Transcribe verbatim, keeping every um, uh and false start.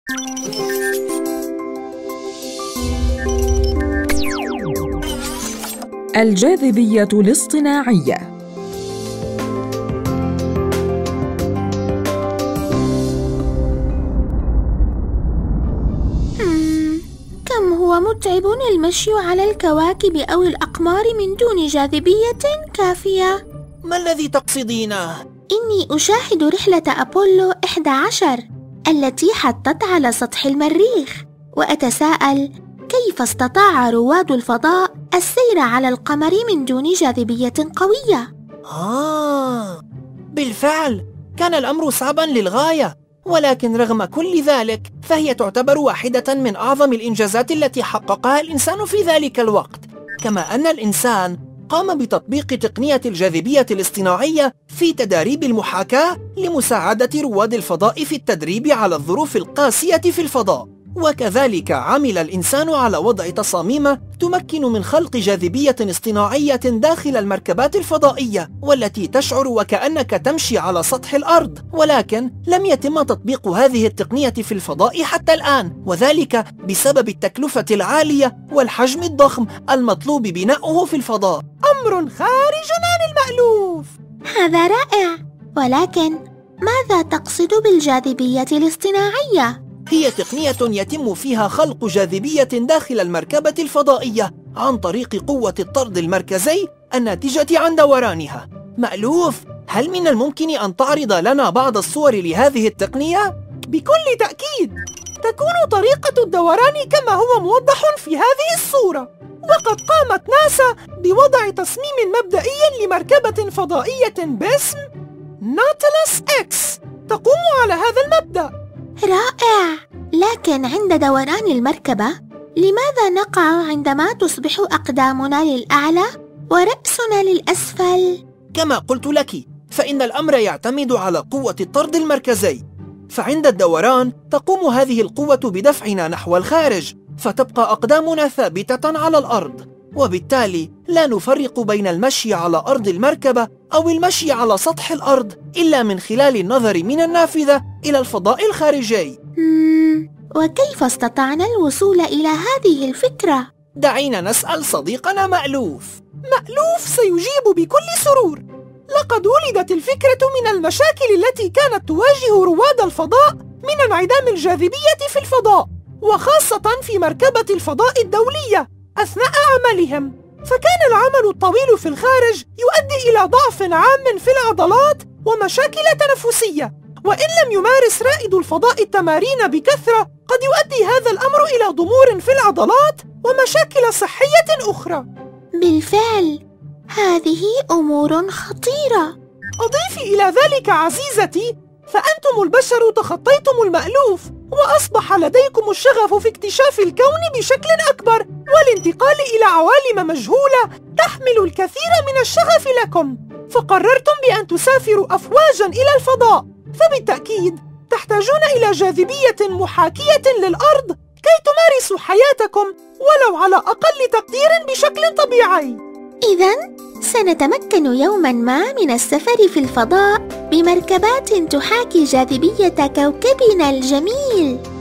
الجاذبية الاصطناعية. كم هو متعب المشي على الكواكب أو الأقمار من دون جاذبية كافية. ما الذي تقصدينه؟ إني أشاهد رحلة أبولو إحدى عشر التي حطت على سطح المريخ، وأتساءل كيف استطاع رواد الفضاء السير على القمر من دون جاذبية قوية؟ آه، بالفعل كان الأمر صعبا للغاية، ولكن رغم كل ذلك فهي تعتبر واحدة من أعظم الإنجازات التي حققها الإنسان في ذلك الوقت. كما أن الإنسان قام بتطبيق تقنية الجاذبية الاصطناعية في تداريب المحاكاة لمساعدة رواد الفضاء في التدريب على الظروف القاسية في الفضاء. وكذلك عمل الإنسان على وضع تصاميم تمكن من خلق جاذبية اصطناعية داخل المركبات الفضائية، والتي تشعر وكأنك تمشي على سطح الأرض. ولكن لم يتم تطبيق هذه التقنية في الفضاء حتى الآن، وذلك بسبب التكلفة العالية والحجم الضخم المطلوب بناؤه في الفضاء. أمر خارج عن المألوف. هذا رائع، ولكن ماذا تقصد بالجاذبية الاصطناعية؟ هي تقنية يتم فيها خلق جاذبية داخل المركبة الفضائية عن طريق قوة الطرد المركزي الناتجة عن دورانها. مألوف، هل من الممكن أن تعرض لنا بعض الصور لهذه التقنية؟ بكل تأكيد، تكون طريقة الدوران كما هو موضح في هذه الصورة. وقد قامت ناسا بوضع تصميم مبدئي لمركبة فضائية باسم ناتلس إكس تقوم على هذا المبدأ. رائع، لكن عند دوران المركبة لماذا نقع عندما تصبح أقدامنا للأعلى ورأسنا للأسفل؟ كما قلت لك، فإن الأمر يعتمد على قوة الطرد المركزي، فعند الدوران تقوم هذه القوة بدفعنا نحو الخارج، فتبقى أقدامنا ثابتة على الأرض، وبالتالي لا نفرق بين المشي على أرض المركبة أو المشي على سطح الأرض إلا من خلال النظر من النافذة إلى الفضاء الخارجي. مم، وكيف استطعنا الوصول إلى هذه الفكرة؟ دعينا نسأل صديقنا مألوف. مألوف سيجيب بكل سرور. لقد ولدت الفكرة من المشاكل التي كانت تواجه رواد الفضاء من انعدام الجاذبية في الفضاء، وخاصة في مركبة الفضاء الدولية أثناء عملهم. فكان العمل الطويل في الخارج يؤدي إلى ضعف عام في العضلات ومشاكل تنفسية، وإن لم يمارس رائد الفضاء التمارين بكثرة قد يؤدي هذا الأمر إلى ضمور في العضلات ومشاكل صحية أخرى. بالفعل، هذه أمور خطيرة. أضيفي إلى ذلك عزيزتي، فأنتم البشر تخطيتم المألوف، وأصبح لديكم الشغف في اكتشاف الكون بشكل أكبر والانتقال إلى عوالم مجهولة تحمل الكثير من الشغف لكم، فقررتم بأن تسافروا أفواجا إلى الفضاء. فبالتأكيد تحتاجون إلى جاذبية محاكية للأرض كي تمارسوا حياتكم ولو على أقل تقدير بشكل طبيعي. إذن سنتمكن يوما ما من السفر في الفضاء بمركبات تحاكي جاذبية كوكبنا الجميل.